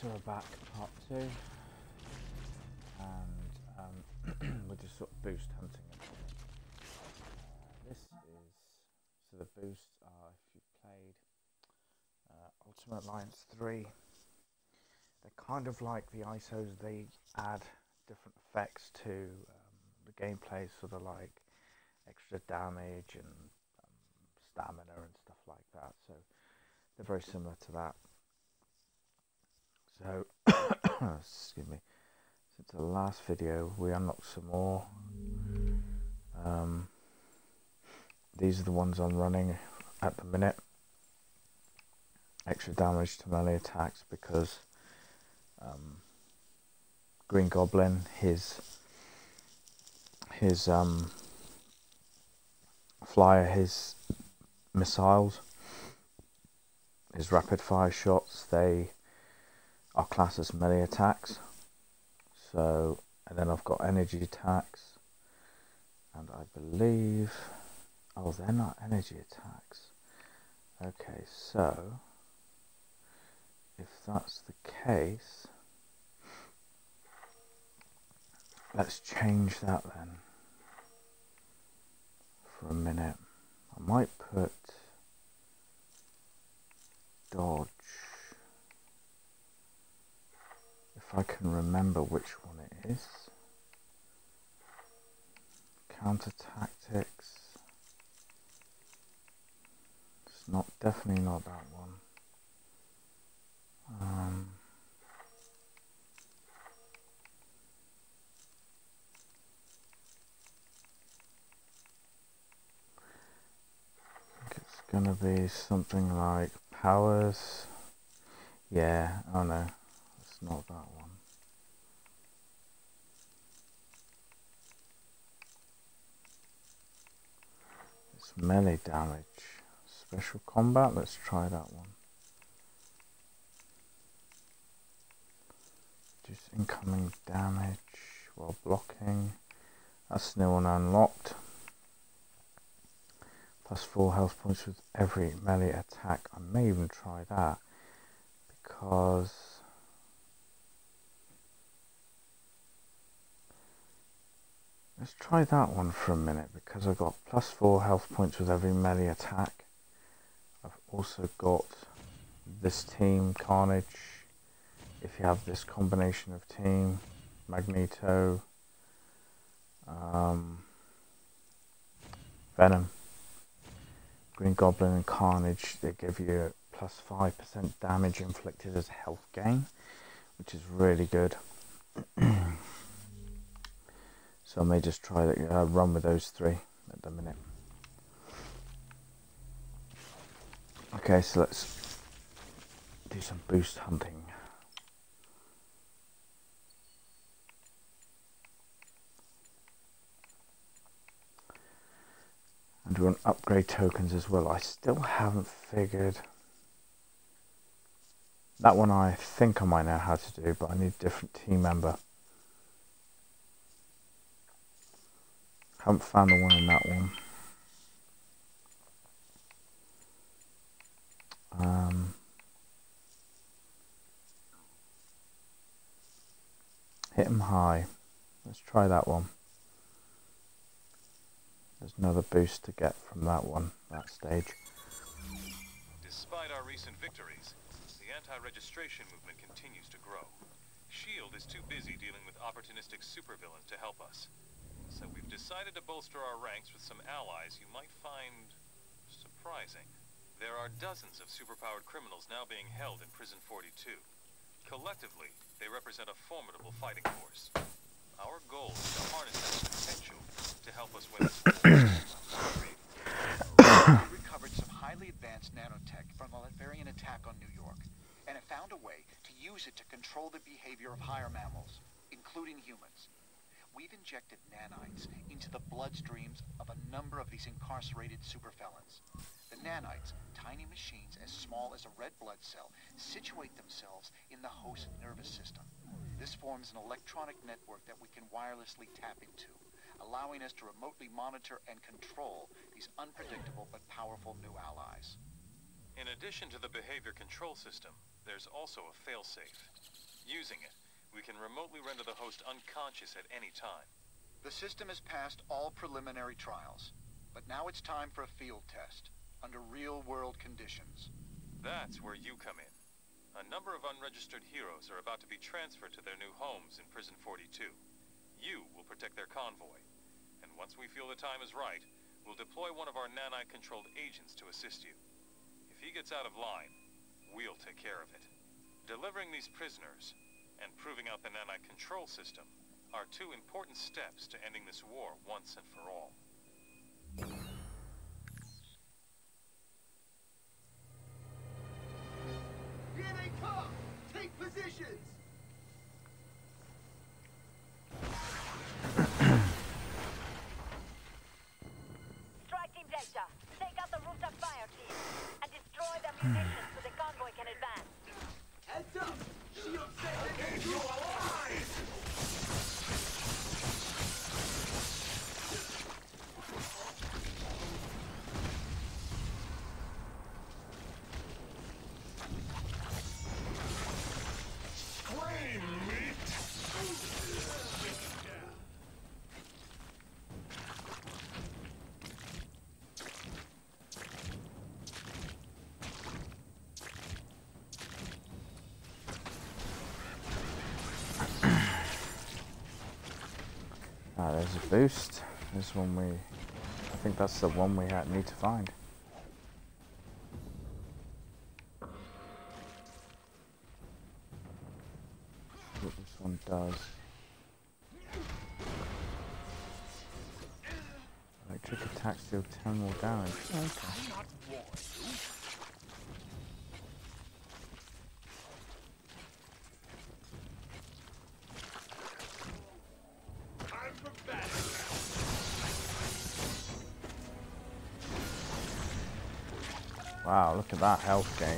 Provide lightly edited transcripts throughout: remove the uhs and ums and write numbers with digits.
So we're back, part 2, and we're just sort of boost hunting at the moment. This is, so the boosts are, if you've played Ultimate Alliance 3, they're kind of like the ISOs. They add different effects to the gameplay, sort of like extra damage and stamina and stuff like that, so they're very similar to that. So, excuse me, since the last video we unlocked some more. These are the ones I'm running at the minute. Extra damage to melee attacks because Green Goblin, his flyer, his missiles, his rapid fire shots, they are classed as melee attacks. So, and then I've got energy attacks, and I believe, oh, they're not energy attacks. Okay, so if that's the case, let's change that then for a minute. I might put dodge, if I can remember which one it is. Counter tactics. It's not, definitely not that one. I think it's gonna be something like powers. Yeah, oh no, it's not that one. It's melee damage. Special combat, let's try that one. Just incoming damage while blocking. That's new and unlocked. Plus 4 health points with every melee attack. I may even try that because let's try that one for a minute because I've got plus 4 health points with every melee attack. I've also got this team, Carnage. If you have this combination of team, Magneto, Venom, Green Goblin and Carnage, they give you plus 5% damage inflicted as health gain, which is really good. So I may just try that, run with those 3 at the minute. Okay, so let's do some boost hunting. And we want upgrade tokens as well. I still haven't figured that one. I think I might know how to do, but I need a different team member. Haven't found the one in that one. Hit 'em high. Let's try that one. There's another boost to get from that one, that stage. Despite our recent victories, the anti-registration movement continues to grow. S.H.I.E.L.D. is too busy dealing with opportunistic supervillains to help us. So we've decided to bolster our ranks with some allies you might find surprising. There are dozens of superpowered criminals now being held in Prison 42. Collectively, they represent a formidable fighting force. Our goal is to harness that potential to help us win this war. We recovered some highly advanced nanotech from the Latvian attack on New York, and have found a way to use it to control the behavior of higher mammals, including humans. We've injected nanites into the bloodstreams of a number of these incarcerated superfelons. The nanites, tiny machines as small as a red blood cell, situate themselves in the host nervous system. This forms an electronic network that we can wirelessly tap into, allowing us to remotely monitor and control these unpredictable but powerful new allies. In addition to the behavior control system, there's also a failsafe. Using it, we can remotely render the host unconscious at any time. The system has passed all preliminary trials, but now it's time for a field test, under real-world conditions. That's where you come in. A number of unregistered heroes are about to be transferred to their new homes in Prison 42. You will protect their convoy, and once we feel the time is right, we'll deploy one of our nanite-controlled agents to assist you. If he gets out of line, we'll take care of it. Delivering these prisoners, and proving out the nanite control system, are two important steps to ending this war once and for all. Here they come! Take positions! Strike Team Delta, take out the rooftop fire team, and destroy their munitions so the convoy can advance. Heads up! Shield set! You alive! There's a boost. There's one I think that's the one we need to find. What this one does. Electric attacks deal 10 more damage. Okay. Wow, look at that health gain.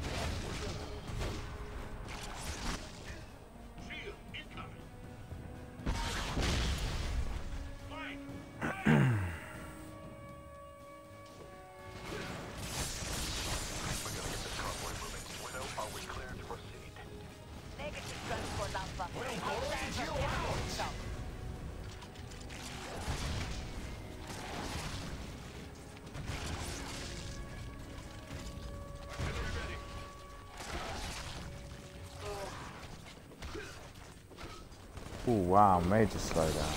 Oh wow, major slowdown.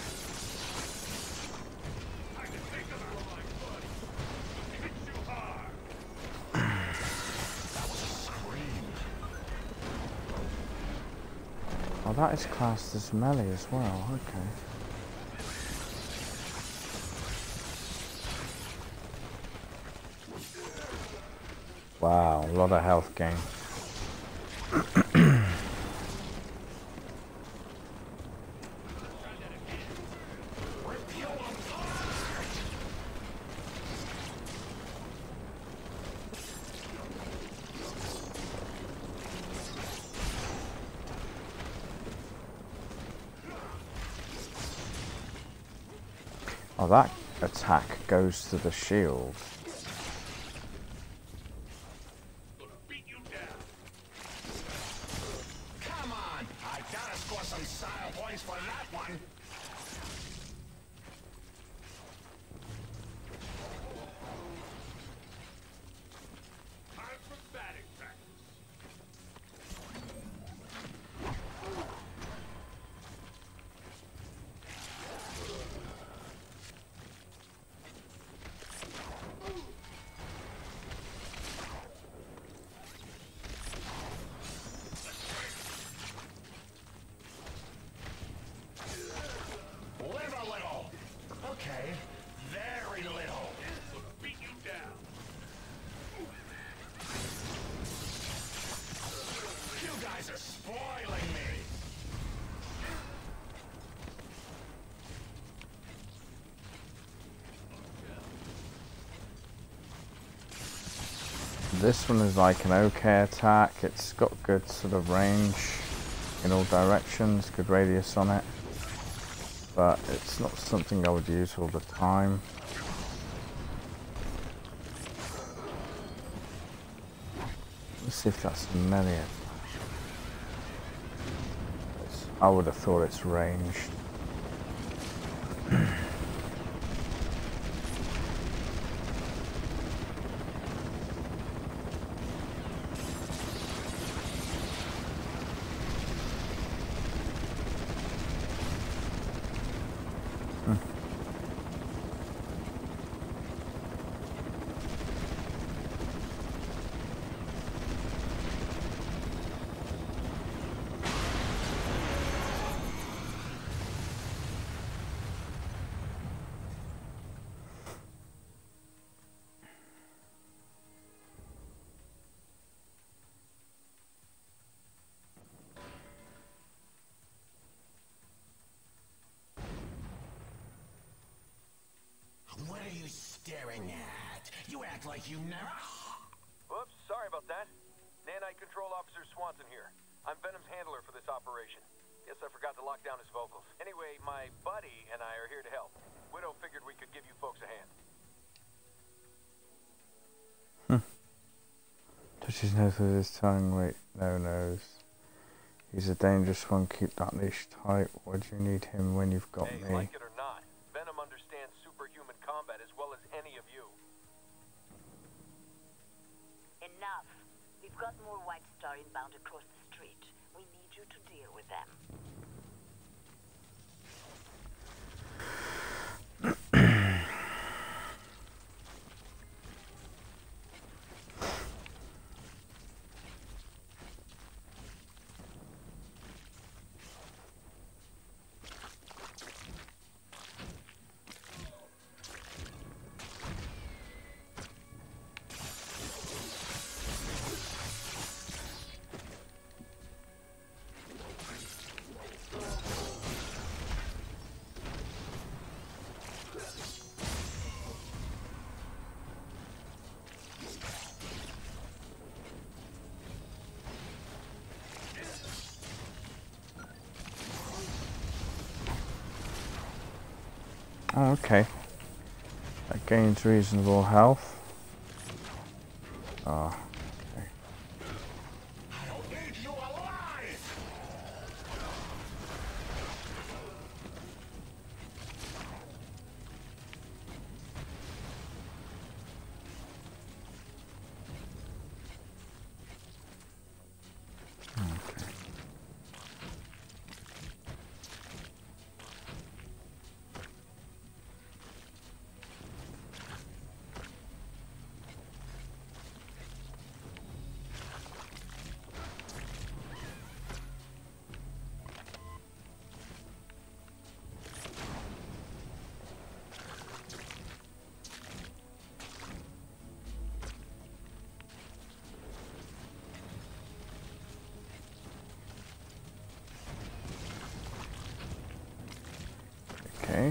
Oh, that is classed as melee as well, okay. Wow, a lot of health gain. Oh, that attack goes to the shield. Come on! I gotta score some style points for that one! Time for batting practice. Live a little. Okay, very little. Beat you down. You guys are spoiling me. This one is like an okay attack. It's got good sort of range in all directions, good radius on it. But it's not something I would use all the time. Let's see if that's a melee. I would have thought it's ranged. What are you staring at? You act like you never... Whoops, sorry about that. Nanite Control Officer Swanson here. I'm Venom's handler for this operation. Guess I forgot to lock down his vocals. Anyway, my buddy and I are here to help. Widow figured we could give you folks a hand. Touch his nose with his tongue. Wait, no nose. He's a dangerous one. Keep that leash tight. Why do you need him when you've got Hey, me? like it or not, Venom understands superhuman combat as well as any of you. Enough. We've got more White Star inbound across the street. We need you to deal with them. Oh, okay. That gains reasonable health. Ah, okay. I don't need you alive! Okay. Okay.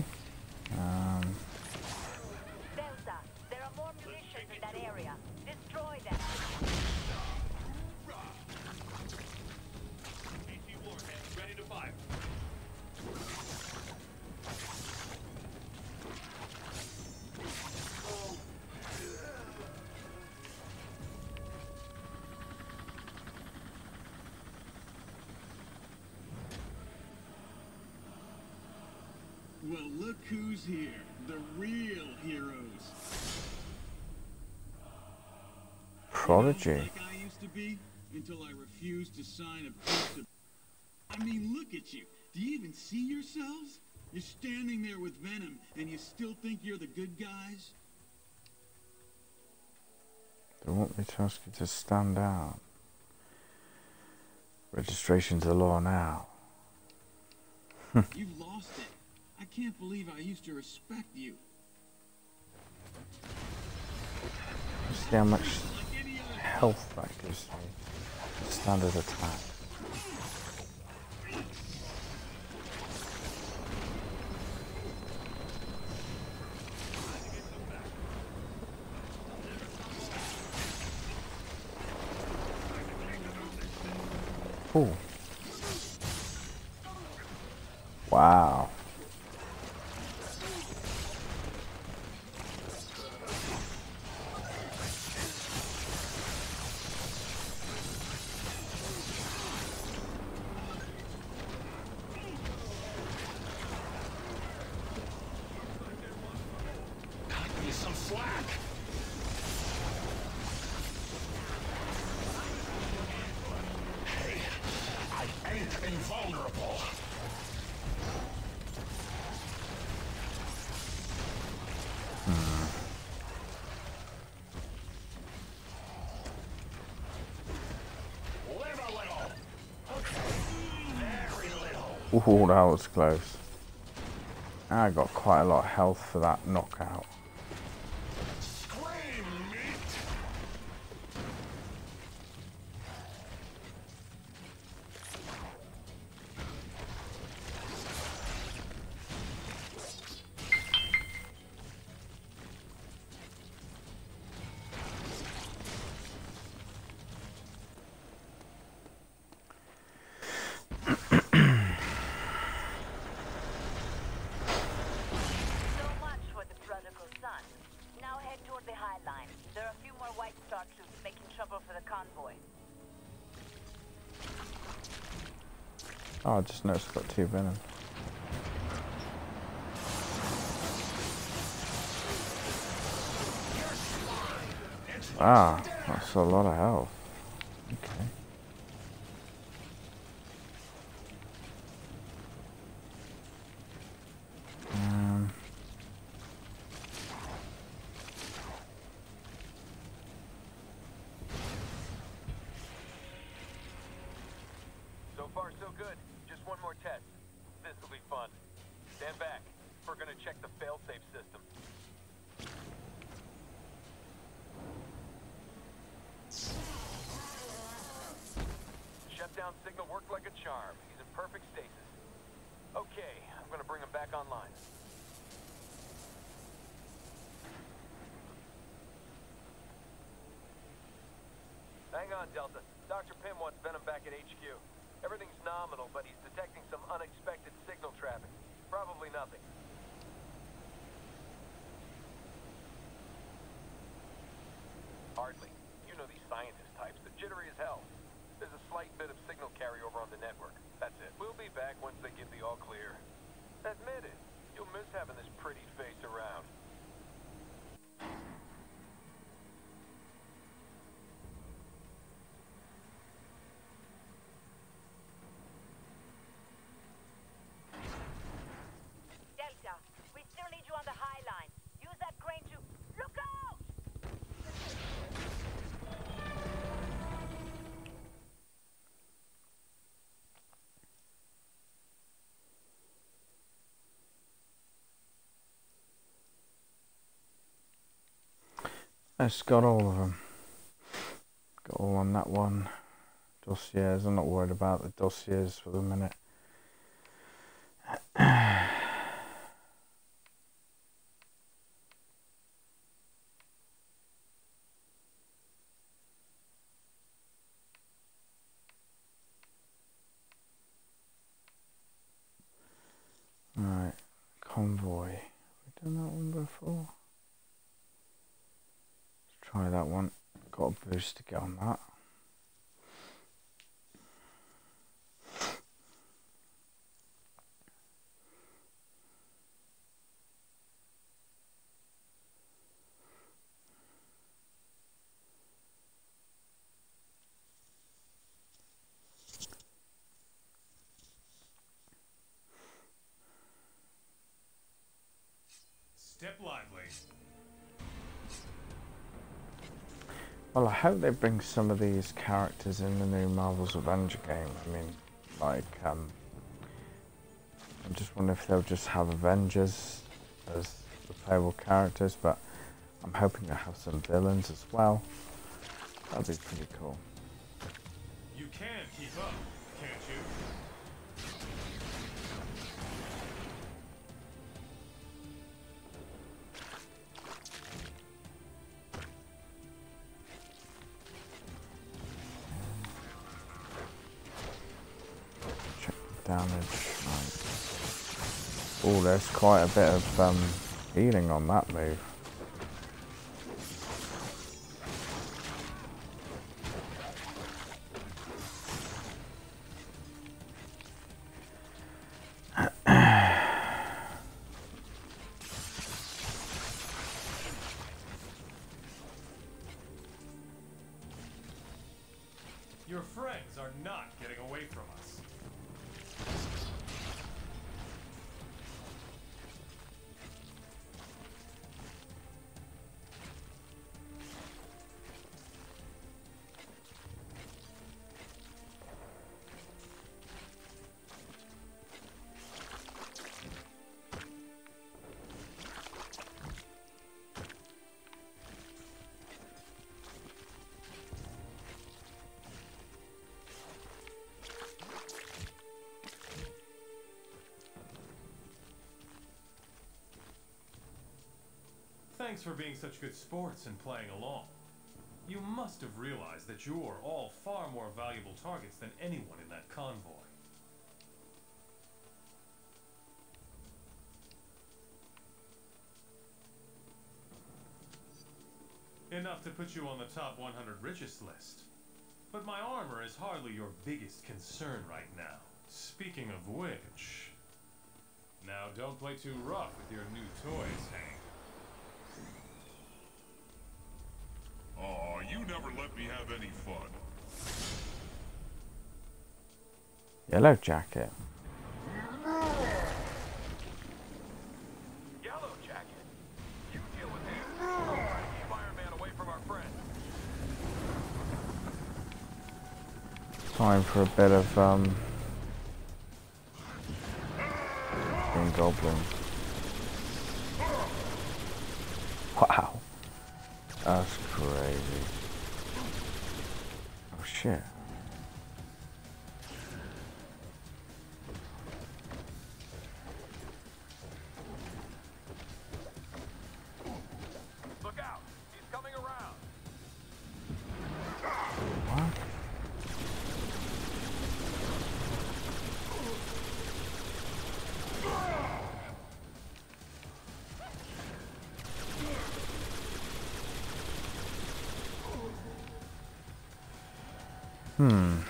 Delta, there are more munitions in that area. Destroy them. AT warheads ready to fire. Well, look who's here. The real heroes. Prodigy. Like I used to be, until I refused to sign a piece of... I mean, look at you. Do you even see yourselves? You're standing there with Venom, and you still think you're the good guys? They want me to ask you to stand down. Registration's the law now. You've lost it. I can't believe I used to respect you. See how much Like any other... health that gives me. Standard attack. Ooh. Wow. Ooh, that was close. I got quite a lot of health for that knockout. Scream, meat! So much for the prodigal son. Now head toward the High Line. There are a few more White Star troops making trouble for the convoy. Oh, I just noticed I've got 2 venom. Ah, that's a lot of health. Okay. So far, so good. Just one more test. This'll be fun. Stand back. We're gonna check the failsafe system. Shutdown signal worked like a charm. He's in perfect stasis. Okay, I'm gonna bring him back online. Hang on, Delta. Dr. Pym wants Venom back at HQ. Everything's nominal, but he's detecting some unexpected signal traffic. Probably nothing. Hardly. You know these scientist types. They're jittery as hell. There's a slight bit of signal carryover on the network. That's it. We'll be back once they give the all clear. Admit it. You'll miss having this pretty face around. Delta, we still need you on the High Line. Use that crane to... Look out! It's got all of them. Got all on that one. Dossiers. I'm not worried about the dossiers for the minute. Right, convoy. Have we done that one before? Let's try that one. Got a boost to get on that. Step lively. Well, I hope they bring some of these characters in the new Marvel's Avenger game. I mean, like, I just wonder if they'll just have Avengers as the playable characters, but I'm hoping to have some villains as well. That'd be pretty cool. You can keep up, can't you? Check the damage. Right. Oh, there's quite a bit of healing on that move. Your friends are not getting away from us. Thanks for being such good sports and playing along. You must have realized that you're all far more valuable targets than anyone in that convoy. Enough to put you on the top 100 richest list. But my armor is hardly your biggest concern right now. Speaking of which... Now don't play too rough with your new toys, Hank. Aw, you never let me have any fun. Yellow Jacket. Yellow Jacket? You deal with him. Keep Iron Man away from our friend. Time for a bit of Green Goblin. Wow. That's crazy. Oh shit. Look out! He's coming around. What? No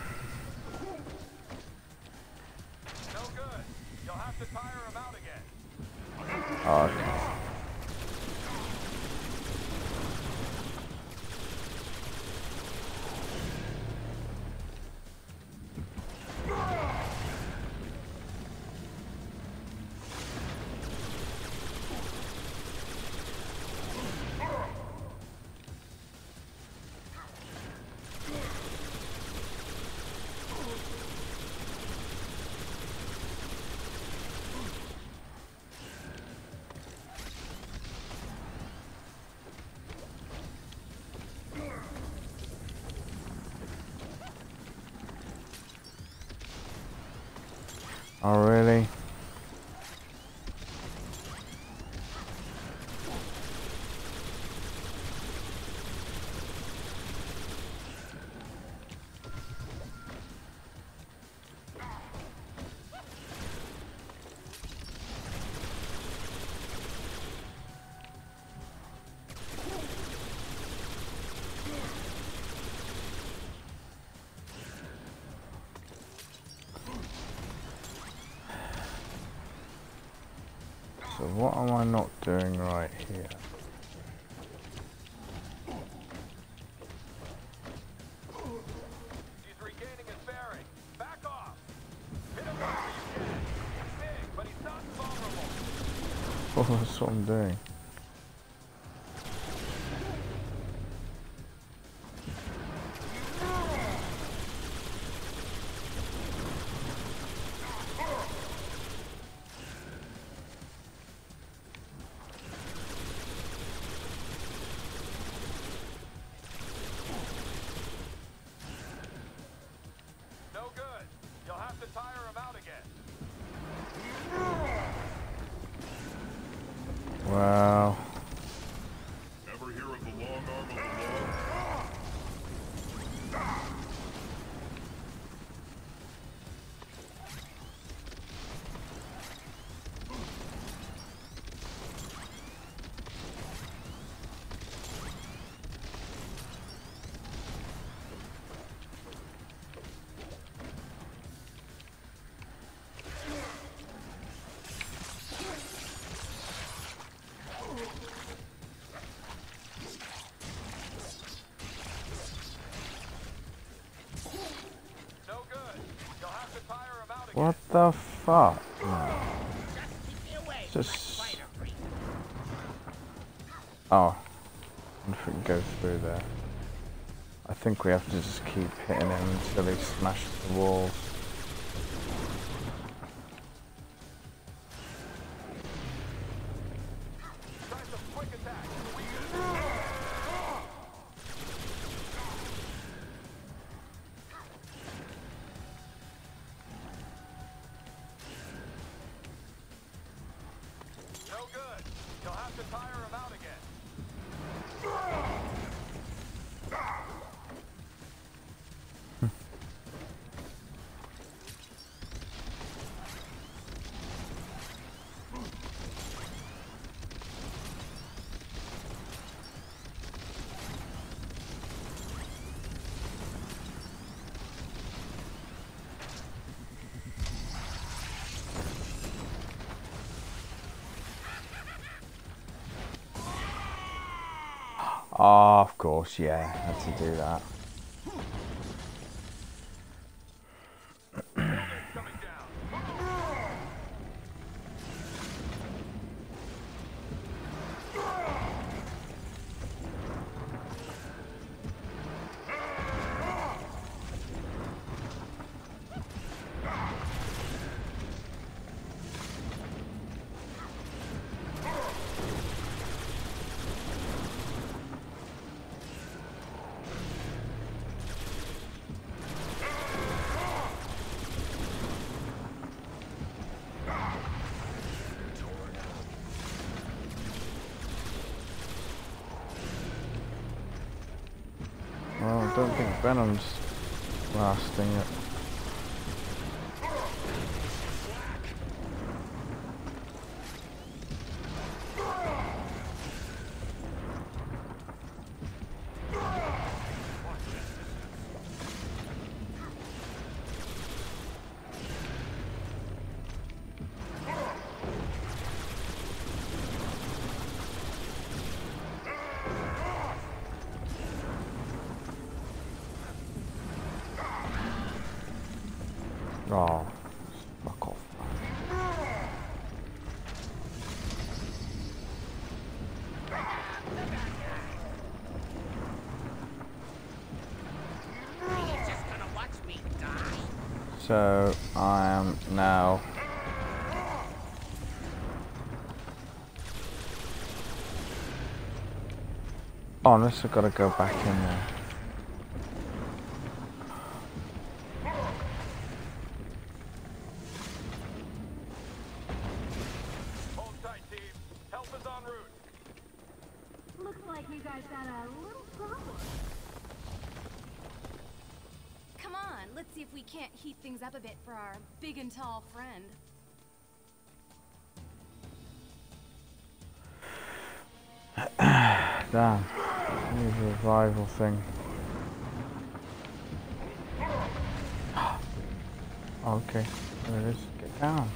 good. You'll have to tire him out again. Oh, okay. Oh, really? So what am I not doing right here? He's regaining his bearing. Back off. Hit him wherever you can. He's big, but he's not vulnerable. Oh, that's what I'm doing. No good. You'll have to tire him out again. Wow. Ever hear of the long arm of the law? No good. You'll have to tire him out again. What the fuck? No. Just... Oh. If it goes through there. I think we have to just keep hitting him until he smashes the walls. Try some quick attacks. No good. You'll have to tire him out again. Oh, of course, yeah, had to do that. Well, I don't think Venom's lasting it. Oh, fuck off. So I am now honest, I've got to go back in there. Hold tight, team. Help is en route. Looks like you guys got a little problem. Come on, let's see if we can't heat things up a bit for our big and tall friend. Damn. Need a revival thing. Okay, there it is. Get down.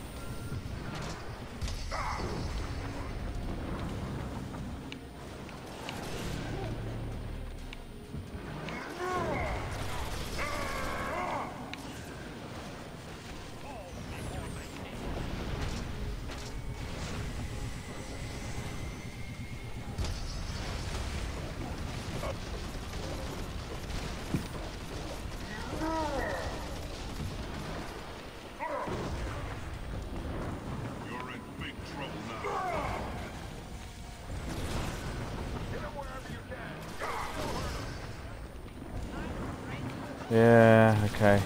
You're in big trouble now. Hit him wherever you can. Yeah, okay.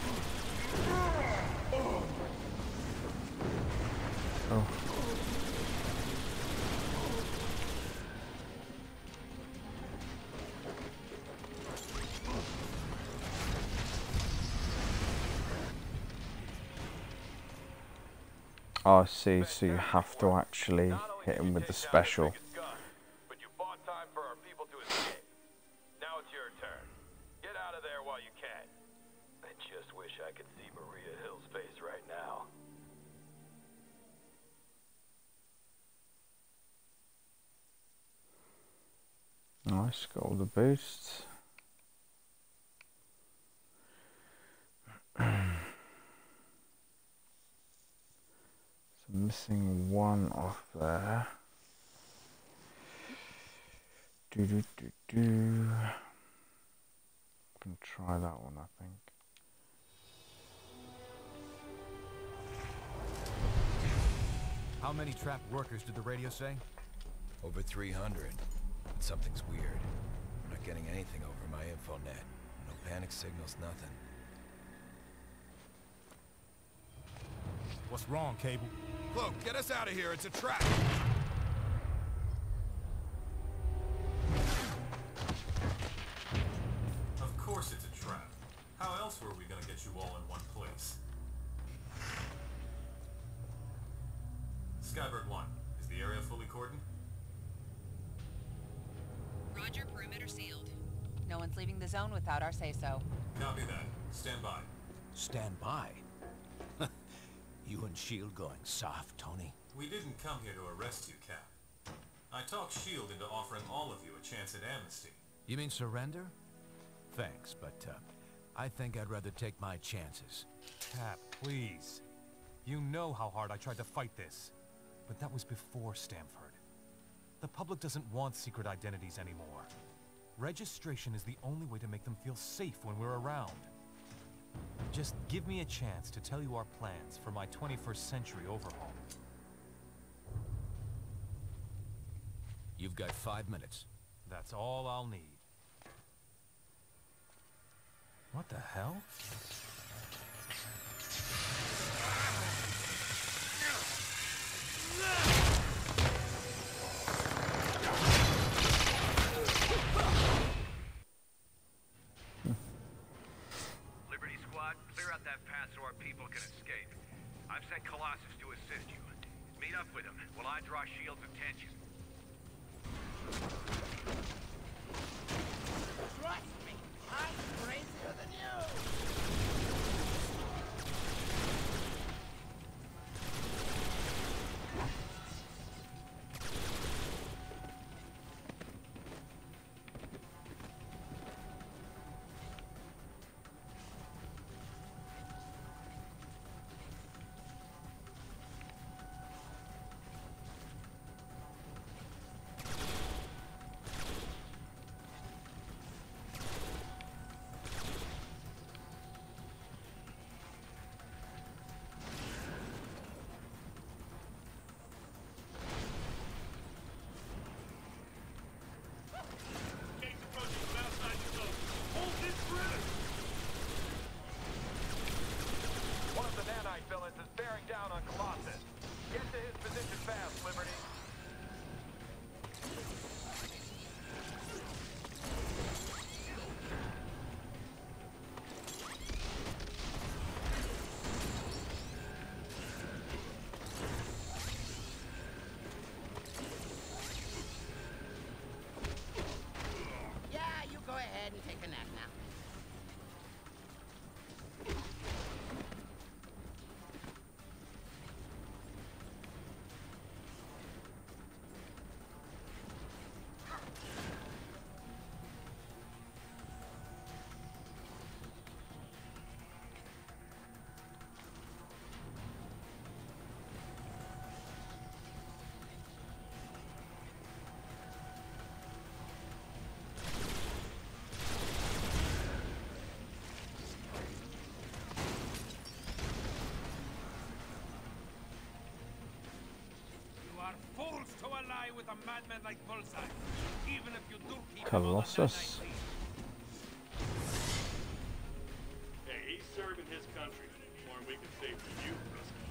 Oh. Oh, I see, so you have to actually hit him with the special. But you bought time for our people to escape. Now it's your turn. Get out of there while you can. I just wish I could see Maria Hill's face right now. Nice, got all the boosts. So missing one off there. Do. Can try that one, I think. How many trapped workers did the radio say? Over 300. But something's weird. I'm not getting anything over my infonet. No panic signals, nothing. What's wrong, Cable? Cloak, get us out of here. It's a trap. Of course it's a trap. How else were we gonna get you all in one place? Skybird 1, is the area fully cordoned? Roger, perimeter sealed. No one's leaving the zone without our say-so. Copy that. Stand by. Stand by. You and S.H.I.E.L.D. going soft, Tony. We didn't come here to arrest you, Cap. I talked S.H.I.E.L.D. into offering all of you a chance at amnesty. You mean surrender? Thanks, but I think I'd rather take my chances. Cap, please. You know how hard I tried to fight this. But that was before Stamford. The public doesn't want secret identities anymore. Registration is the only way to make them feel safe when we're around. Just give me a chance to tell you our plans for my 21st century overhaul. You've got 5 minutes. That's all I'll need. What the hell? Liberty Squad, clear out that path so our people can escape. I've sent Colossus to assist you. Meet up with him while I draw S.H.I.E.L.D.'s attention. Trust me, I'm crazier than you! One of the nanite villains is bearing down on Colossus. Get to his position fast, Liberty. Yeah, you go ahead and take a nap now. Fools to ally with a madman like Bullseye, even if you do keep Colossus. Hey, he's serving his country. More we can say for you,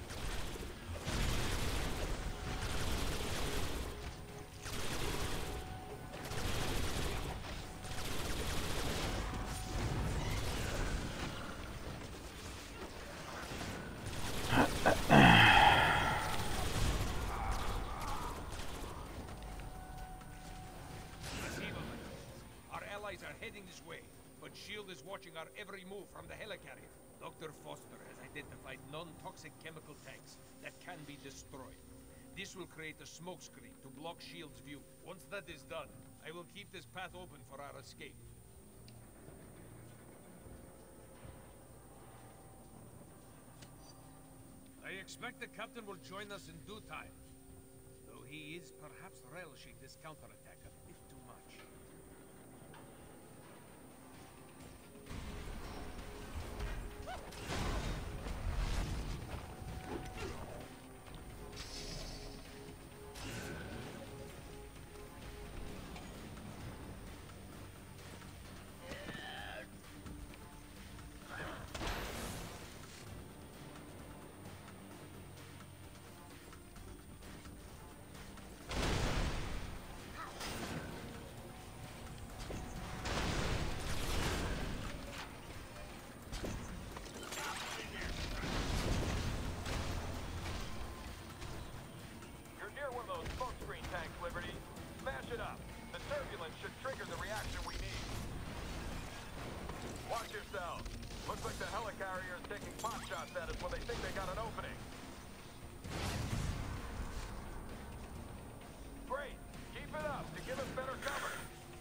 heading this way, but S.H.I.E.L.D. is watching our every move from the helicarrier. Dr. Foster has identified non-toxic chemical tanks that can be destroyed. This will create a smokescreen to block S.H.I.E.L.D.'s view. Once that is done, I will keep this path open for our escape. I expect the captain will join us in due time, though he is perhaps relishing this counterattack a bit too much. Looks like the helicarrier is taking pot shots at us when they think they got an opening. Great. it up to give us better cover.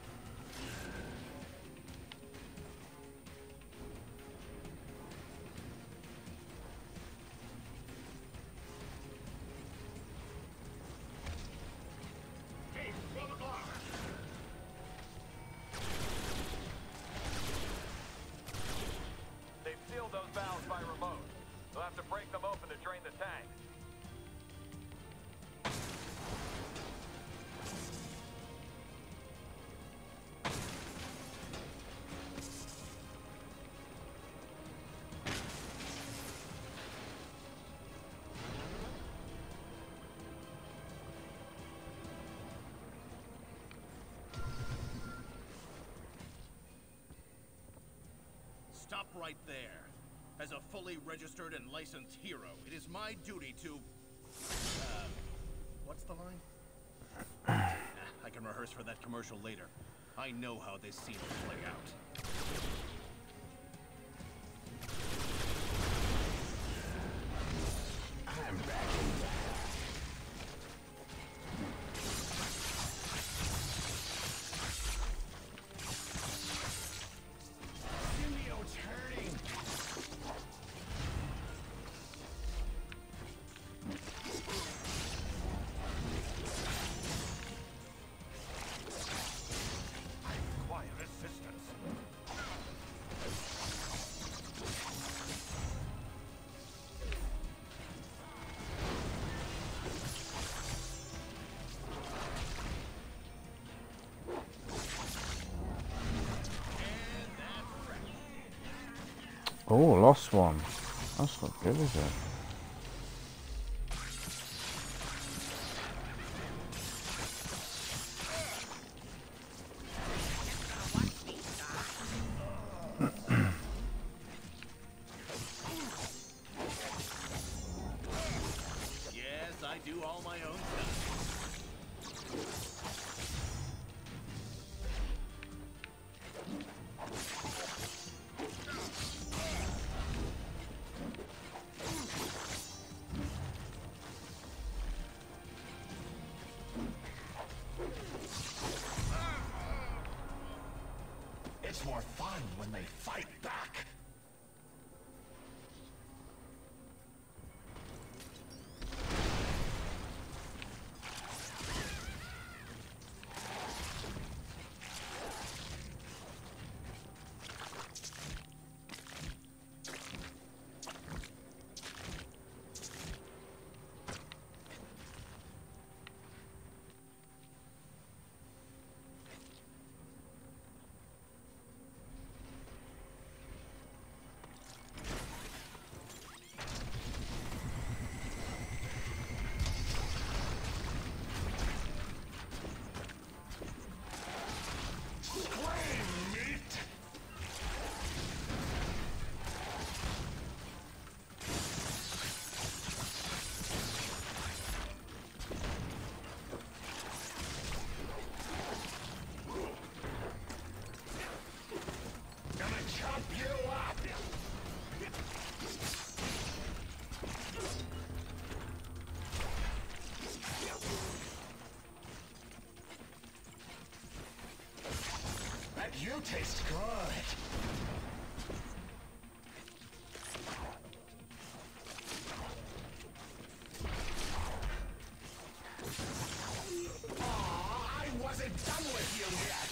They've sealed those valves by remote. They'll have to break them open to drain the tank. Stop right there. As a fully registered and licensed hero, it is my duty to... what's the line? I can rehearse for that commercial later. I know how this scene will play out. I'm back in back. Symbiote's hurting. I require assistance. Oh, lost one. That's not good, is it? Yes, I do all my own stuff. It's more fun when they fight back. Gonna chop you up! That you taste good. Aw, I wasn't done with you yet.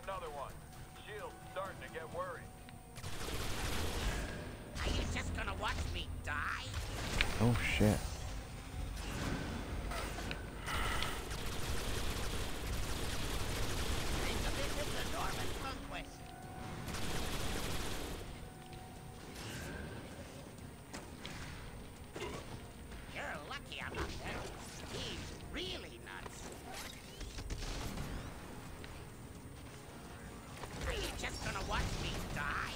another one. Shield's starting to get worried. Are you just gonna watch me die? Oh shit. Think of this as the Norman conquest. You're lucky I'm not there. He's really nuts. Are you just gonna watch me die?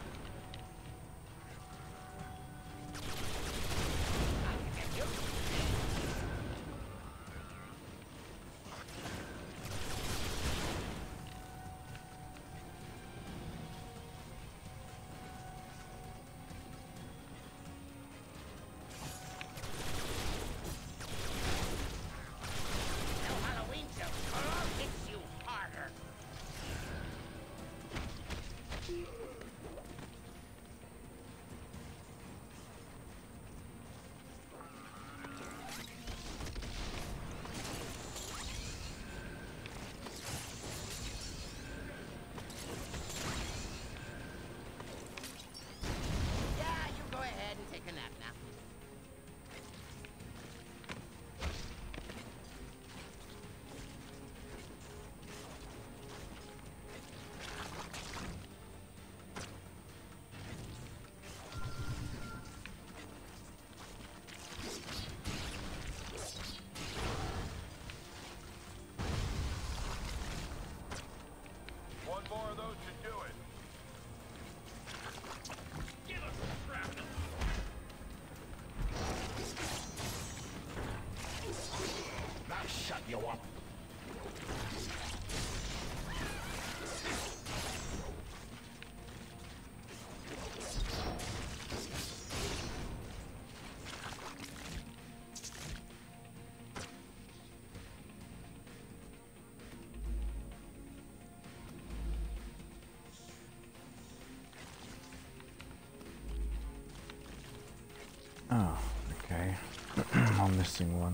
No Halloween joke, or I'll hit you harder. Yeah, you go ahead and take a nap now. One more of those should do it. Give us some shrapnel. Now shut you up. Oh, okay. I'm missing one.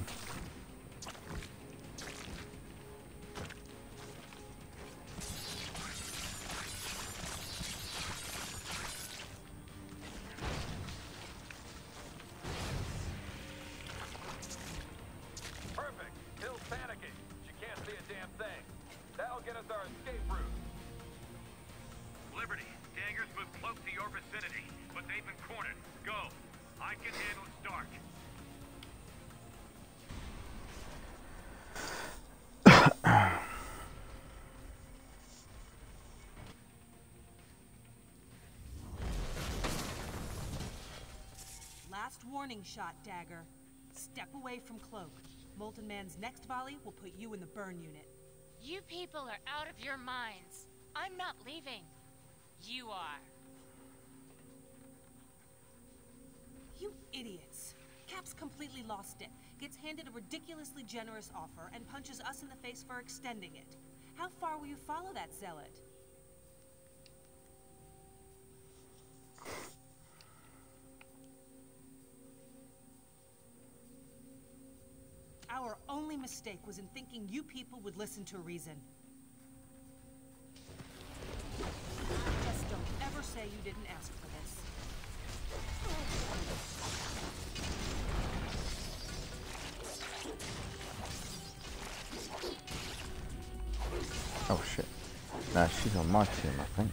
Perfect. Hill's panicking. She can't see a damn thing. That'll get us our escape route. Liberty, Daggers moved close to your vicinity, but they've been cornered. Go. I can handle Stark. Last warning shot, Dagger. Step away from Cloak. Molten Man's next volley will put you in the burn unit. You people are out of your minds. I'm not leaving. You are. You idiots. Cap's completely lost it. Gets handed a ridiculously generous offer and punches us in the face for extending it. How far will you follow that zealot? Our only mistake was in thinking you people would listen to reason. Just don't ever say you didn't ask for this. Oh shit. Nah, she's on my team, I think.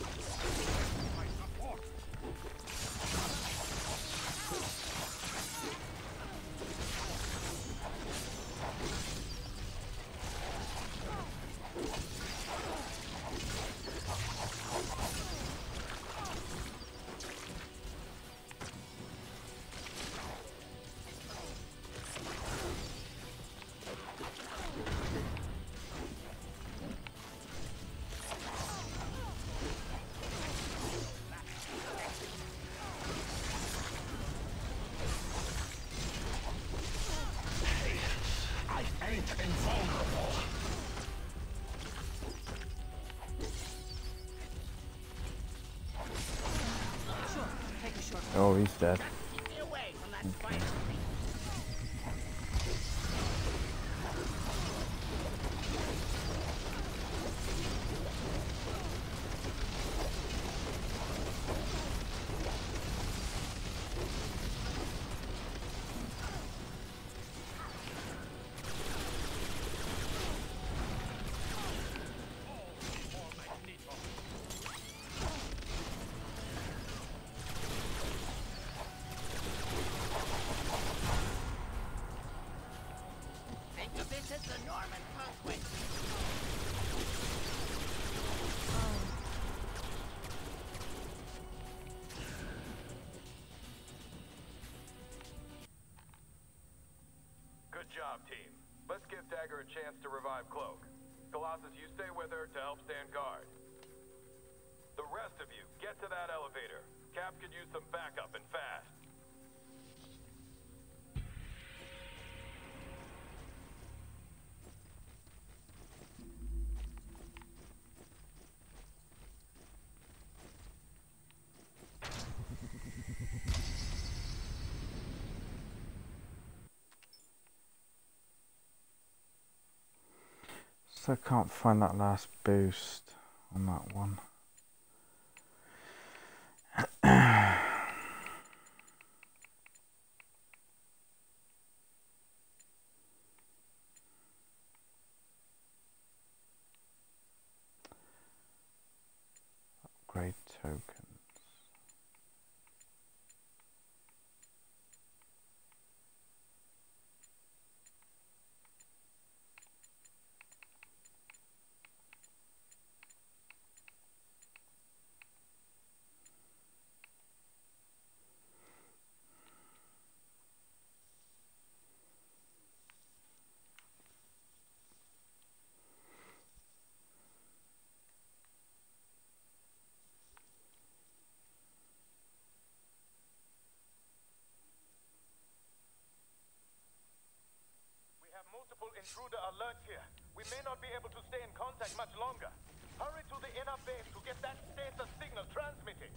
Oh, he's dead. Get away from that spider. job, team. Let's give Dagger a chance to revive Cloak. Colossus, you stay with her to help stand guard. The rest of you, get to that elevator. Cap could use some backup and fast. So I can't find that last boost on that one. Upgrade tokens. Multiple intruder alerts here. We may not be able to stay in contact much longer. Hurry to the inner base to get that status signal transmitting.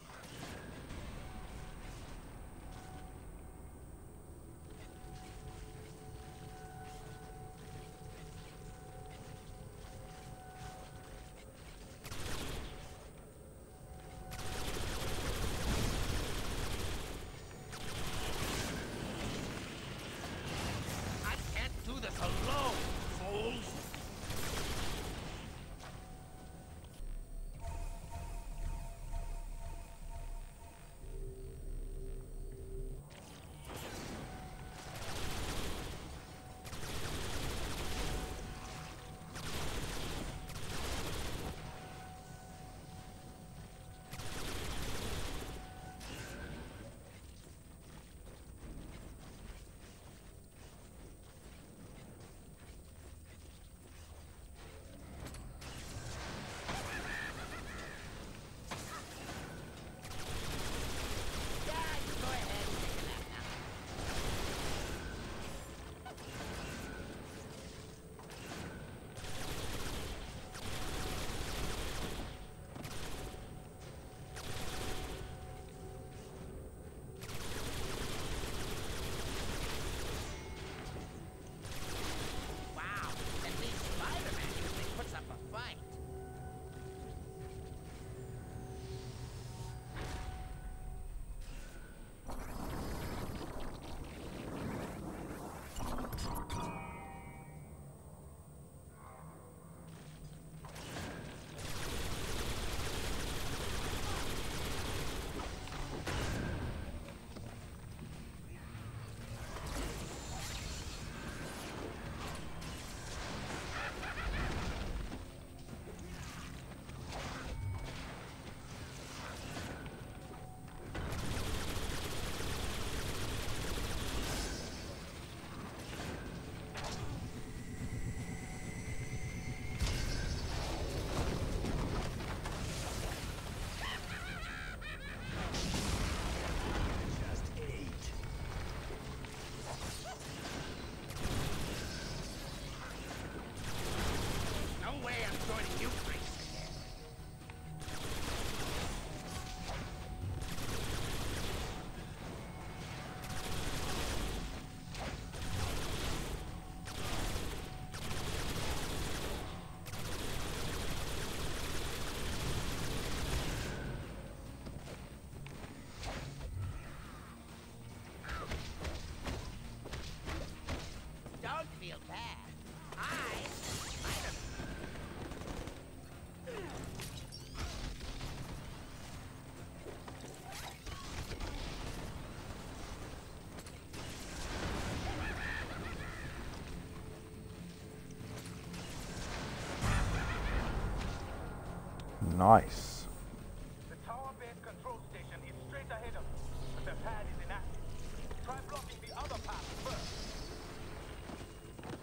Nice. The tower base control station is straight ahead of us, but the pad is inactive. Try blocking the other path first.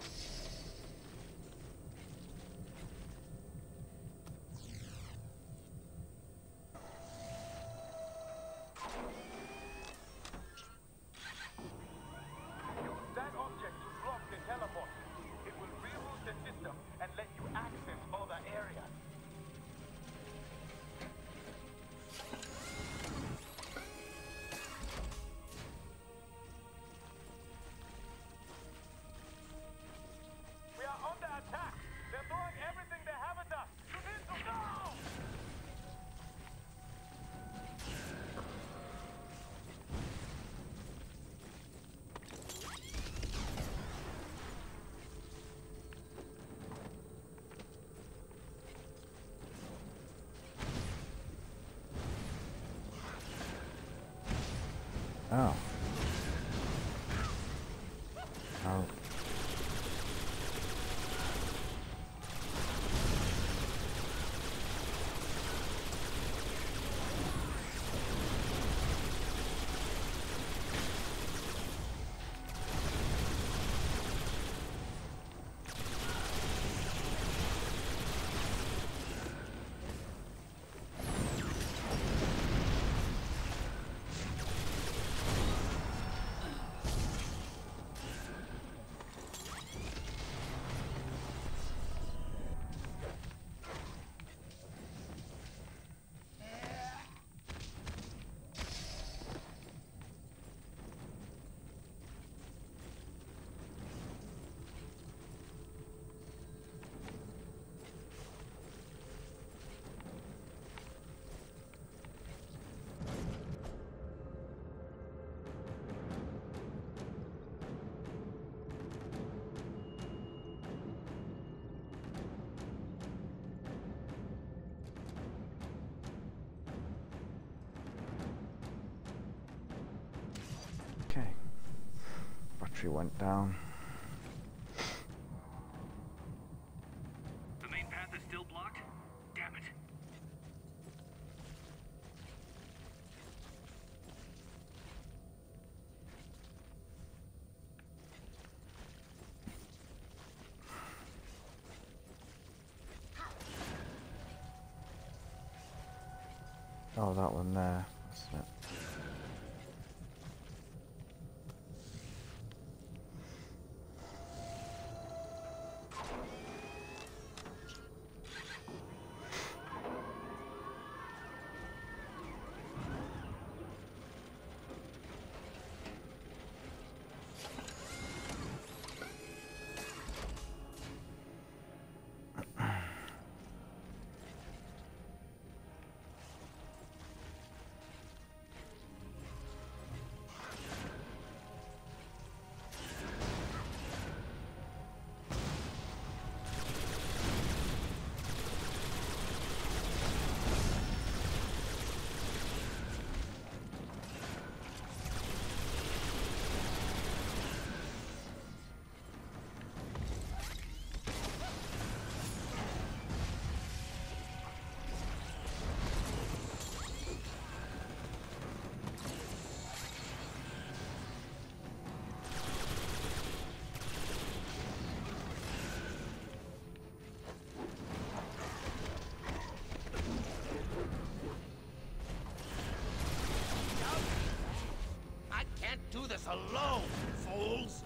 Oh. Oh. Okay. Battery went down. The main path is still blocked? Damn it. Oh, that one there. That's it. I can't do this alone, fools!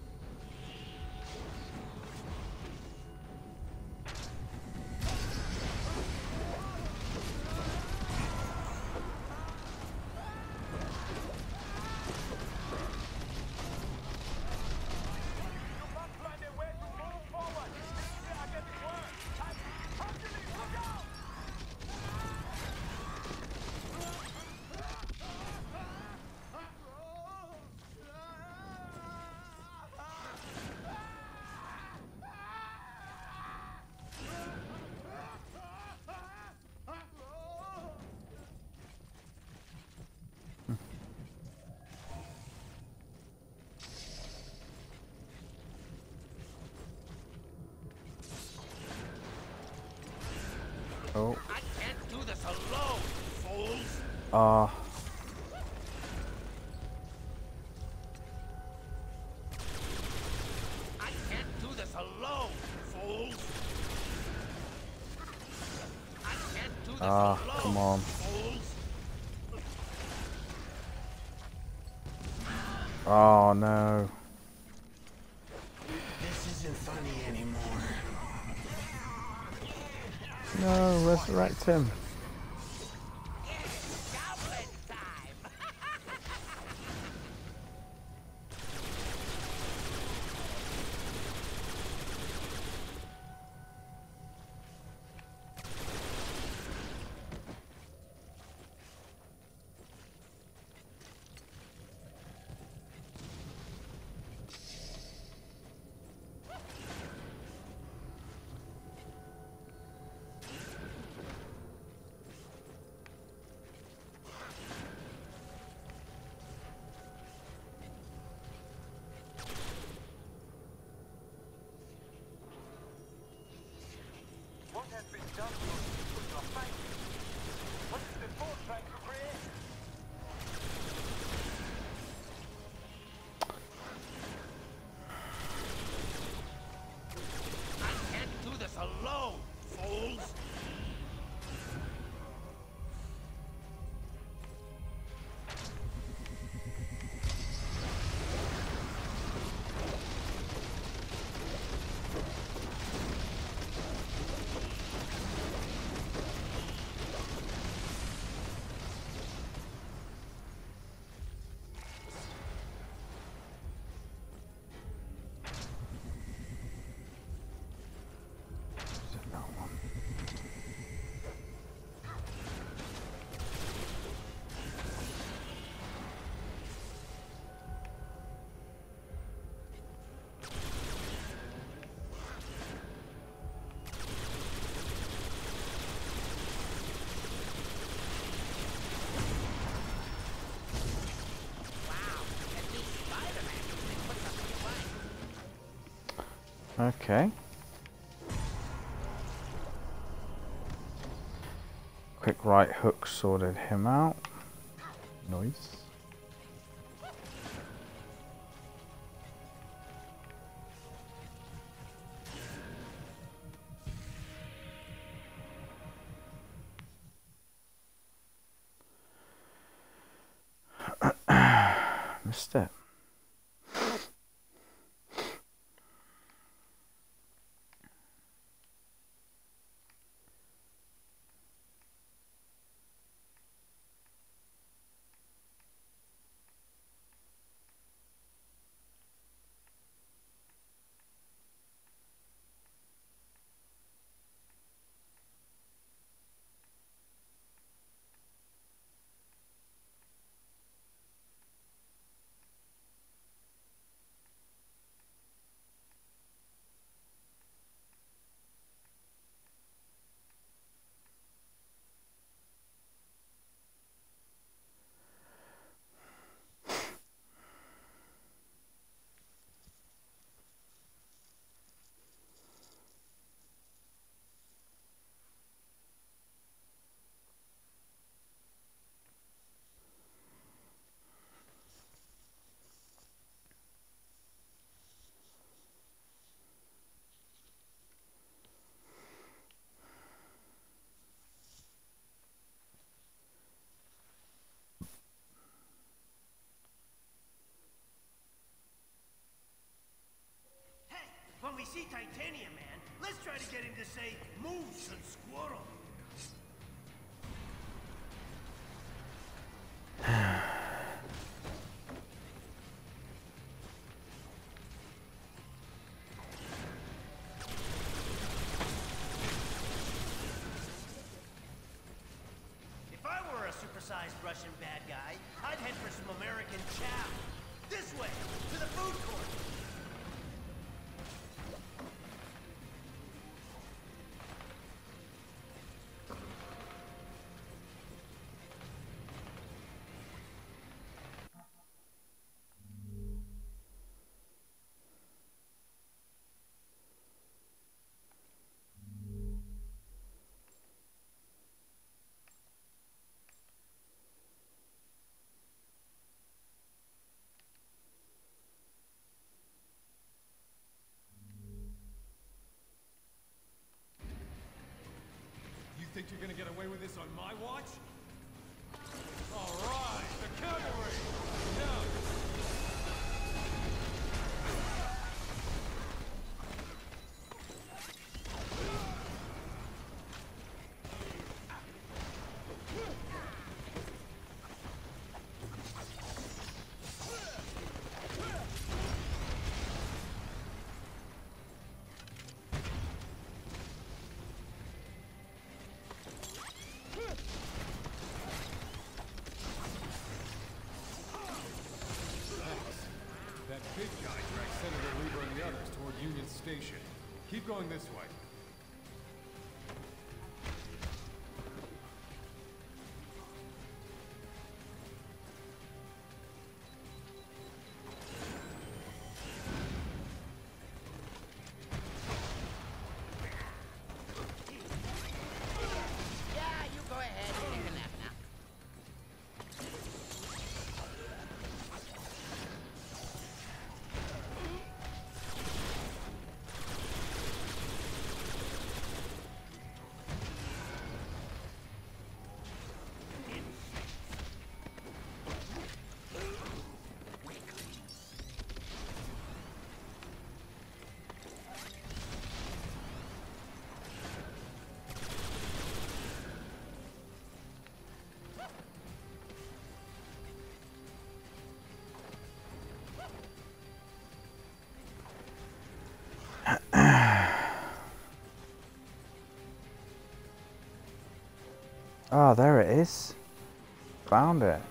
Oh. I can't do this alone, fools! I can't do this alone, fools! I can't do this alone, come on. fools! Oh no. This isn't funny anymore. No, resurrect him. has been done to people you are fighting. What is the force trying to create? I can't do this alone, fools! Okay. Quick right hook sorted him out. Nice. Missed it. When we see Titanium Man, let's try to get him to say, moose and squirrel. If I were a supersized Russian bad guy, I'd head for some American chow. This way, to the food court. Think you're gonna get away with this on my watch? All right, the cavalry! Now! Big guy dragged Senator Lieber and the others toward Union Station. Keep going this way. Ah, there it is. Found it.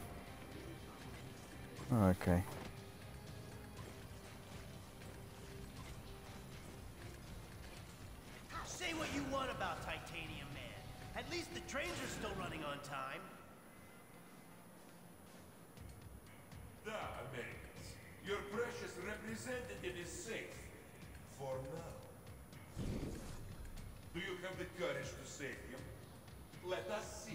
Okay. Say what you want about Titanium Man. At least the trains are still running on time. The Americans, your precious representative is safe. For now. Do you have the courage to save him? Let us see.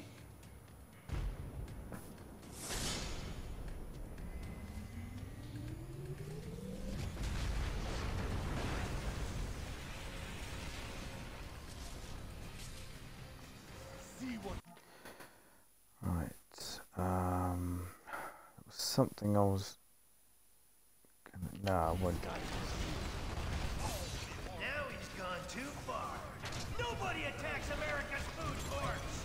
Right. Something I was gonna... No, I won't. Now he's gone too far. Nobody attacks America's food courts.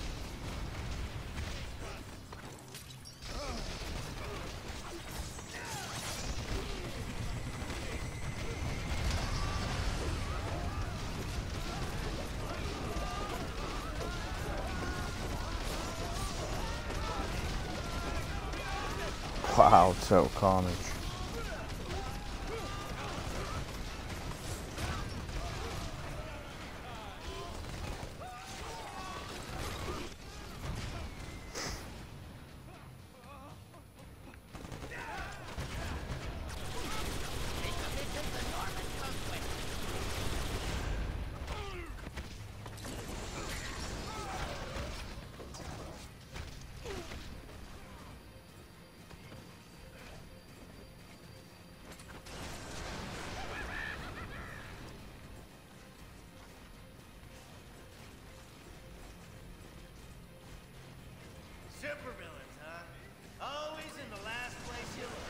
Wow, total carnage. Supervillains, huh? Always in the last place you look.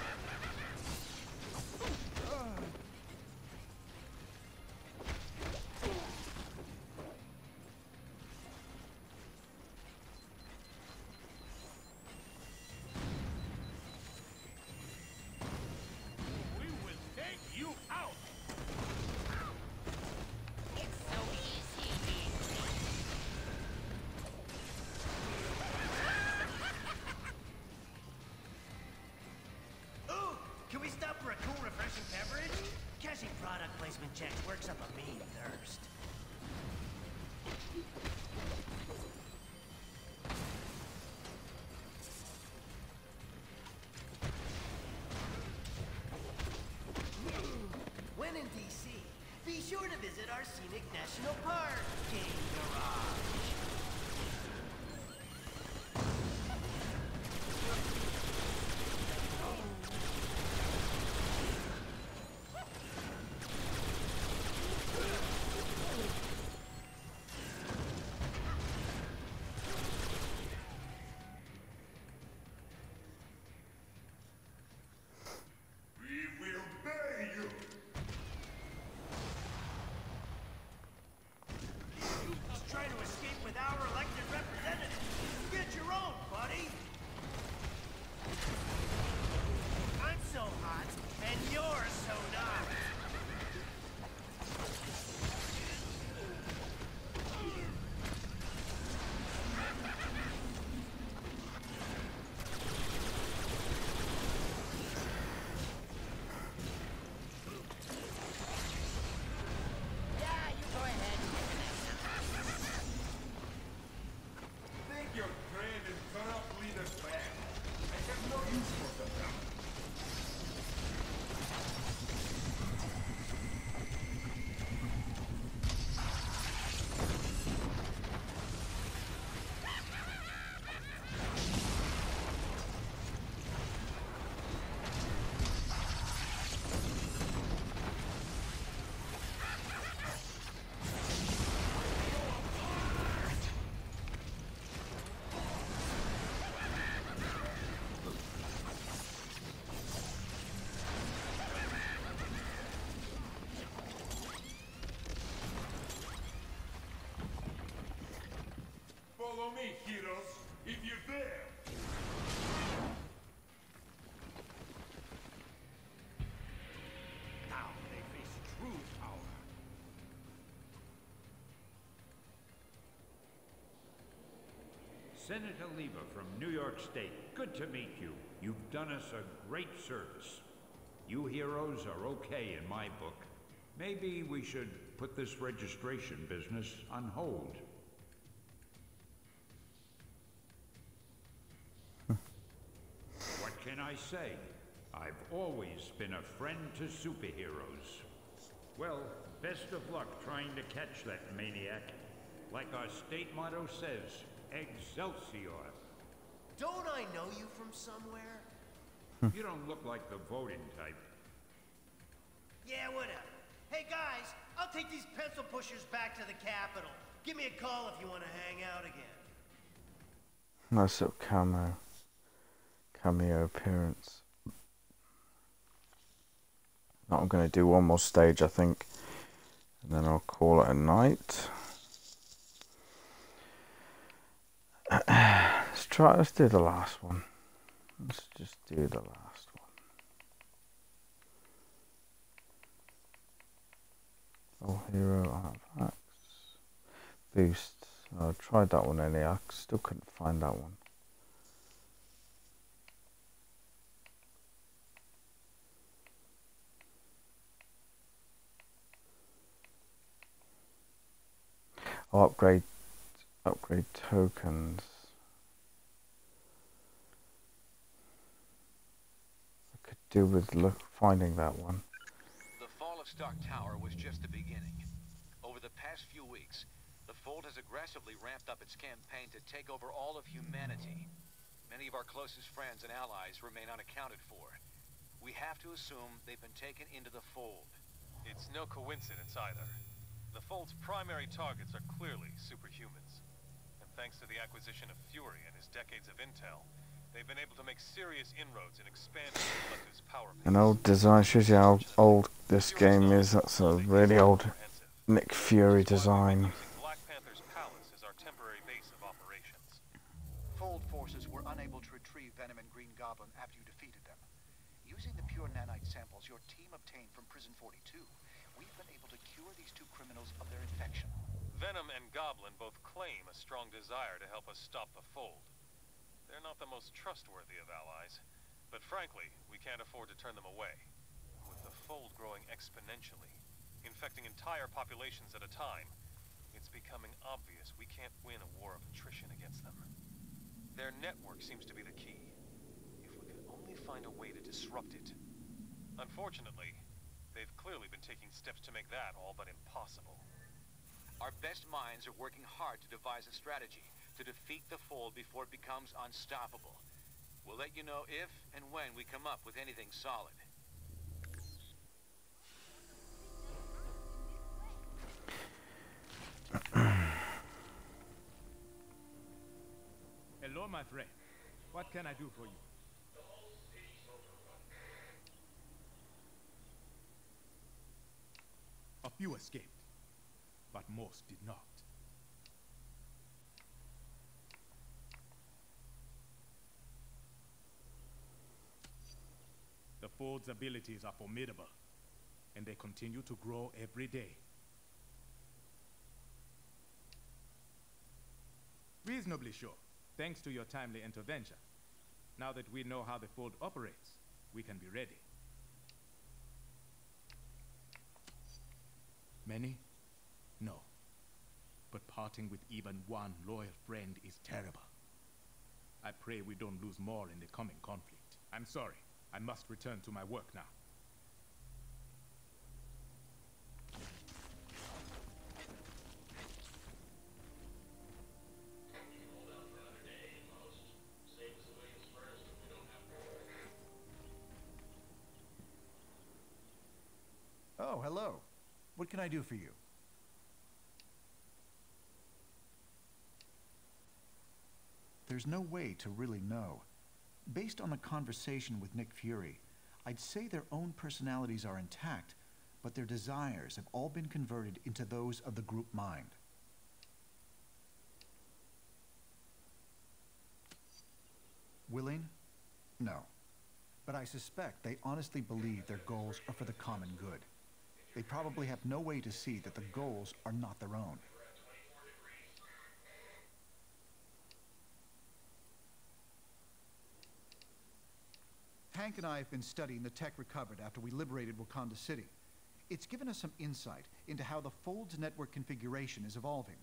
We will take you out. It's so easy being Ooh, can we stop for a cool, refreshing beverage? Cashing product placement checks works up a mean thirst. When in DC, be sure to visit our scenic national park, Game Garage. We will bury you. Just trying to escape with our elected representative. Get your own, buddy. I'm so hot, and you're so not. Yeah, you go ahead. Take your friend and corrupt leaders back. I have no use for them now. Follow me, heroes, if you dare. Now they face true power. Senator Lever from New York State. Good to meet you. You've done us a great service. You heroes are okay in my book. Maybe we should put this registration business on hold. What can I say? I've always been a friend to superheroes. Well, best of luck trying to catch that maniac. Like our state motto says, Excelsior. Don't I know you from somewhere? You don't look like the voting type. Yeah, whatever. Hey guys, I'll take these pencil pushers back to the Capitol. Give me a call if you want to hang out again. Nice little cameo appearance. Now I'm going to do one more stage, I think, and then I'll call it a night. Let's do the last one. Let's just do the last one. All hero artifacts. Boosts. I tried that one earlier. I still couldn't find that one. Oh, upgrade tokens. I could do with finding that one. The fall of Stark Tower was just the beginning. Over the past few weeks, the Fold has aggressively ramped up its campaign to take over all of humanity. Many of our closest friends and allies remain unaccounted for. We have to assume they've been taken into the Fold. It's no coincidence either. The Fold's primary targets are clearly superhumans. And thanks to the acquisition of Fury and his decades of intel, they've been able to make serious inroads in expanding the Collective's power base. An old design shows you how old this game is. That's a really old Nick Fury design. Black Panther's palace is our temporary base of operations. Fold forces were unable to retrieve Venom and Green Goblin after you defeated them. Using the pure nanite samples your team obtained from Prison 42, we've been able to cure these two criminals of their infection. Venom and Goblin both claim a strong desire to help us stop the Fold. They're not the most trustworthy of allies, but frankly, we can't afford to turn them away. With the Fold growing exponentially, infecting entire populations at a time, it's becoming obvious we can't win a war of attrition against them. Their network seems to be the key. If we could only find a way to disrupt it. Unfortunately, they've clearly been taking steps to make that all but impossible. Our best minds are working hard to devise a strategy to defeat the Fold before it becomes unstoppable. We'll let you know if and when we come up with anything solid. Hello, my friend. What can I do for you? A few escaped, but most did not. The Fold's abilities are formidable, and they continue to grow every day. Reasonably sure, thanks to your timely intervention. Now that we know how the Fold operates, we can be ready. Many? No. But parting with even one loyal friend is terrible. I pray we don't lose more in the coming conflict. I'm sorry. I must return to my work now. Oh, hello. What can I do for you? There's no way to really know. Based on the conversation with Nick Fury, I'd say their own personalities are intact, but their desires have all been converted into those of the group mind. Willing? No. But I suspect they honestly believe their goals are for the common good. They probably have no way to see that the goals are not their own. Hank and I have been studying the tech recovered after we liberated Wakanda City. It's given us some insight into how the Fold's network configuration is evolving.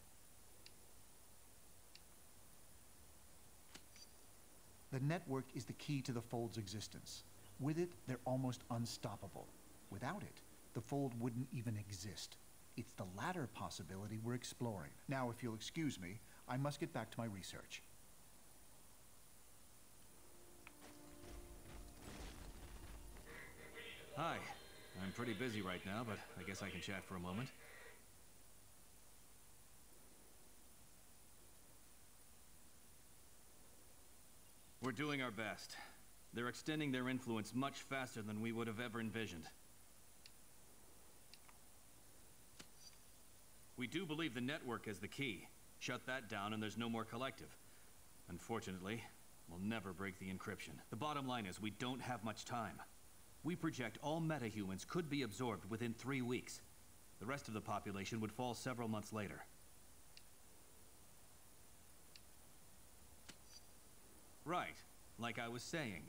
The network is the key to the Fold's existence. With it, they're almost unstoppable. Without it, the Fold wouldn't even exist. It's the latter possibility we're exploring. Now, if you'll excuse me, I must get back to my research. Hi. I'm pretty busy right now, but I guess I can chat for a moment. We're doing our best. They're extending their influence much faster than we would have ever envisioned. We do believe the network is the key. Shut that down and there's no more collective. Unfortunately, we'll never break the encryption. The bottom line is we don't have much time. We project all metahumans could be absorbed within 3 weeks. The rest of the population would fall several months later. Right, like I was saying.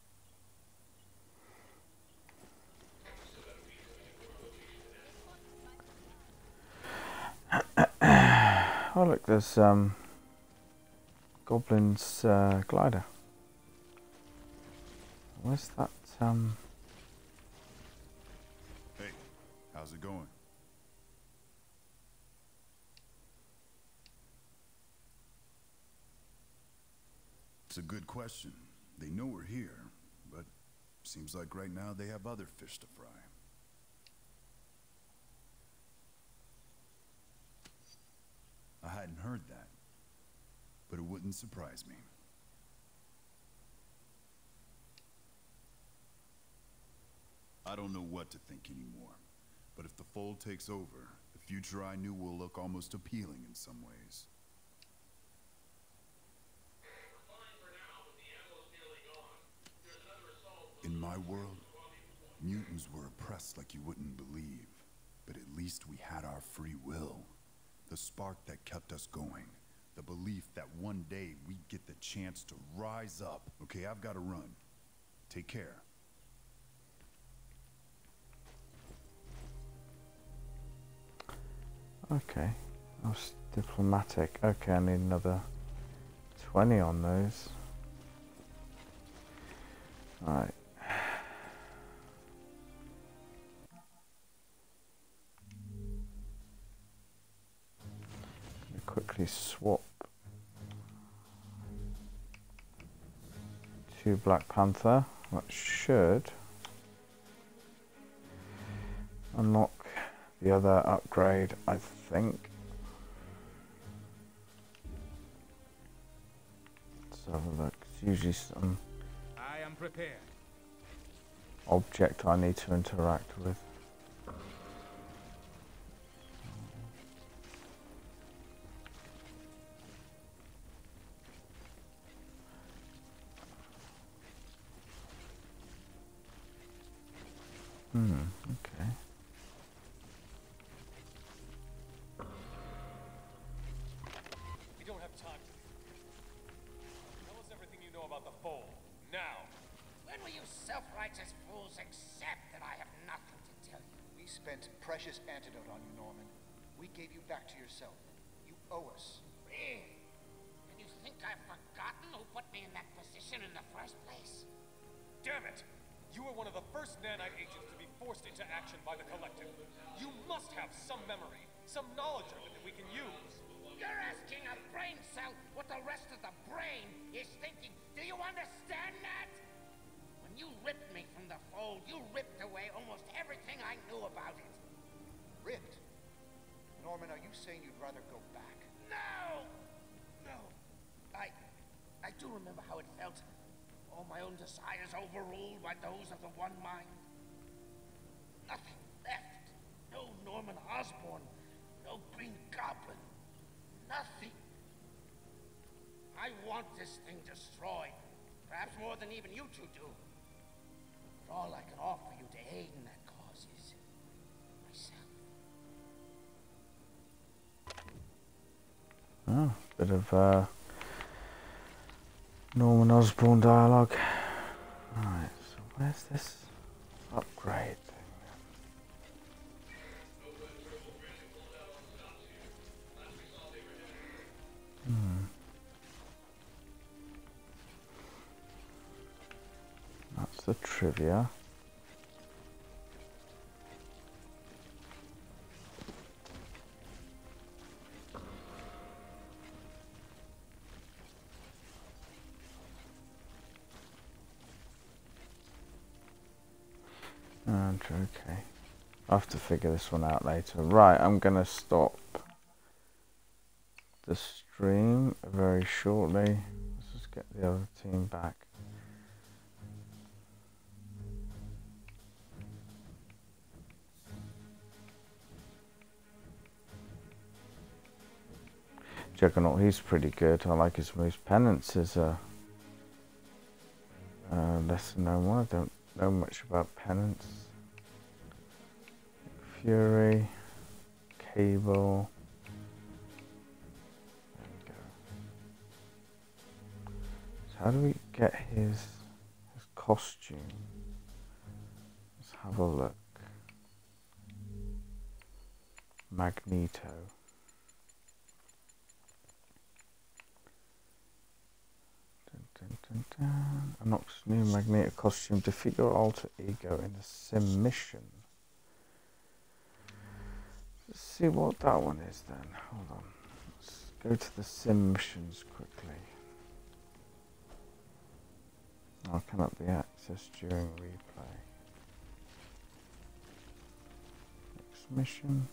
Oh look, there's Goblin's glider. Where's that? Hey, how's it going? It's a good question. They know we're here, but seems like right now they have other fish to fry. I hadn't heard that, but it wouldn't surprise me. I don't know what to think anymore, but if the Fold takes over, the future I knew will look almost appealing in some ways. In my world, mutants were oppressed like you wouldn't believe, but at least we had our free will. The spark that kept us going. The belief that one day we'd get the chance to rise up. Okay, I've got to run. Take care. Okay, that was diplomatic. Okay, I need another 20 on those. Alright. Quickly swap to Black Panther. That should unlock the other upgrade, I think. Let's have a look. It's usually some I am prepared. Object I need to interact with. Okay. We don't have time. Tell us everything you know about the Fold. Now! When will you self-righteous fools accept that I have nothing to tell you? We spent precious antidote on you, Norman. We gave you back to yourself. You owe us. Really? And you think I've forgotten who put me in that position in the first place? Damn it! You were one of the first nanite agents to be forced into action by the Collective. You must have some memory, some knowledge of it that we can use. You're asking a brain cell what the rest of the brain is thinking. Do you understand that? When you ripped me from the Fold, you ripped away almost everything I knew about it. Ripped? Norman, are you saying you'd rather go back? No! No. I do remember how it felt. All my own desires overruled by those of the One Mind. Nothing left. No Norman Osborn. No Green Goblin. Nothing. I want this thing destroyed. Perhaps more than even you two do. But all I can offer you to aid in that cause is myself. Oh, bit of Norman Osborn dialogue. Alright, so Where's this upgrade thing? That's the trivia. And okay, I'll have to figure this one out later. Right, I'm gonna stop the stream very shortly. Let's just get the other team back. Juggernaut, he's pretty good. I like his moves. Penance is a lesser known one. I don't know much about Penance. Fury, Cable. There we go. So how do we get his costume? Let's have a look. Magneto. Unlocks new Magneto costume. Defeat your alter ego in a sim mission. Let's see what that one is then. Hold on. Let's go to the sim missions quickly. Oh, cannot be accessed during replay. Next mission.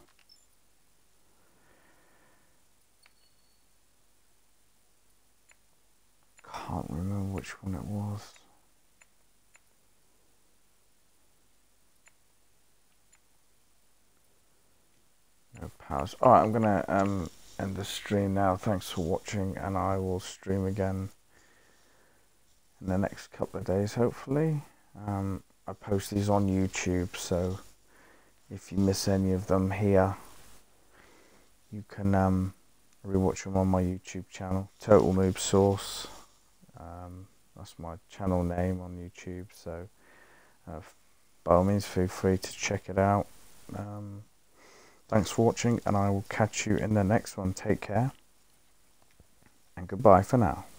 Can't remember which one it was. No powers. Alright, I'm gonna end the stream now. Thanks for watching, and I will stream again in the next couple of days, hopefully. I post these on YouTube, so if you miss any of them here, you can rewatch them on my YouTube channel, Total Noob Source. That's my channel name on YouTube, so by all means feel free to check it out. Thanks for watching, and I will catch you in the next one. Take care, and goodbye for now.